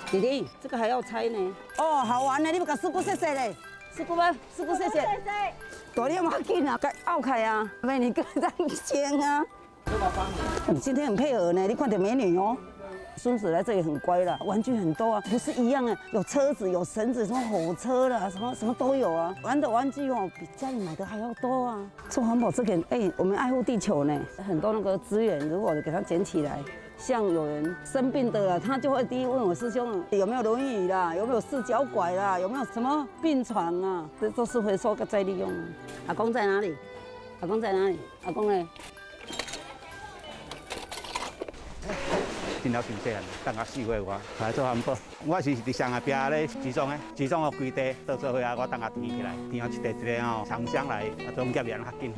弟弟，这个还要拆呢。哦，好玩呢，你不给师姑谢谢嘞？师姑吗？师姑谢谢。大力要紧啊，该拗开啊，美女哥这样牵啊。你今天很配合呢，你看到美女哦。 孙子来这里很乖啦，玩具很多啊，不是一样啊，有车子，有绳子，什么火车啦，什么都有啊。玩的玩具哦，比家里买的还要多啊。做环保这个，我们爱护地球呢，很多那个资源，如果给它捡起来，像有人生病的了，他就会第一问我师兄有没有轮椅啦，有没有四脚拐啦，有没有什么病床啊，这都是回收再利用啊。阿公在哪里？阿公在哪里？阿公呢？ 真了真细汉，当啊4岁外来做环保。我是伫上下边咧集中的，集中哦规地到做伙啊，我当啊提起来，提啊一地一个哦，厂商来啊总结员较紧。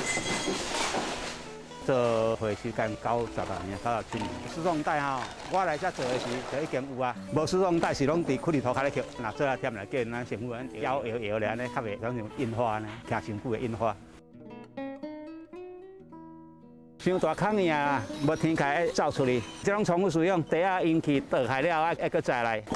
做会时间90来年，97年。输送带吼，我来遮做的时就已经有啊。无输送带是拢伫库里头开咧吸，若做啊添来叫咱政府摇咧，安尼较袂像印花呢，行身躯的印花。 伤大坑呀，无天开走出去，这种重复使用，地下引起倒海了，还搁再来。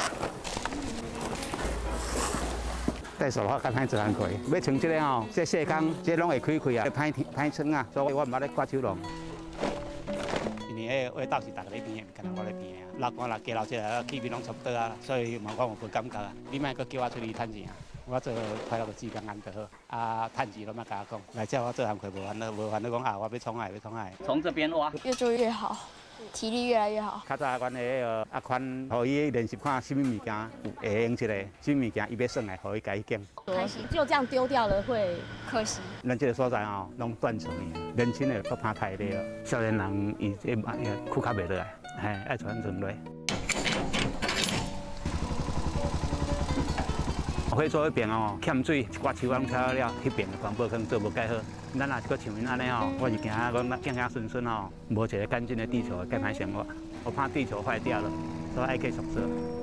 带手的话，较歹做工课，要穿这个吼，这细工，这拢会开啊，歹穿啊，所以我毋捌咧刮手龙。因为味道是大家咧边的，敢若我咧边的啊，老干啦、加老这啊，气味拢差不多啊，所以我无感觉啊。你莫搁叫我出去趁钱啊！ 我做快乐个时间安得好，啊，趁钱都莫甲我讲，来叫我做工课无烦恼讲啊，我要创海，从这边挖， 越做越好，体力越来越好。 较早阮个阿宽，互伊练习看什么物件会用起来，什么物件伊要耍来，互伊家己拣。 开心，就这样丢掉了会可惜。 咱这个所在吼，拢断层的，年轻的都怕太累了，少年人伊这躯壳袂落来，爱传承落。 火做迄边哦，欠水，一挂树拢拆了，迄边环保坑做无介好。咱若是搁像因安尼哦，我是惊讲子孙孙哦，无一个干净的地球，该歹生活。我怕地球坏掉了，所以爱继续做。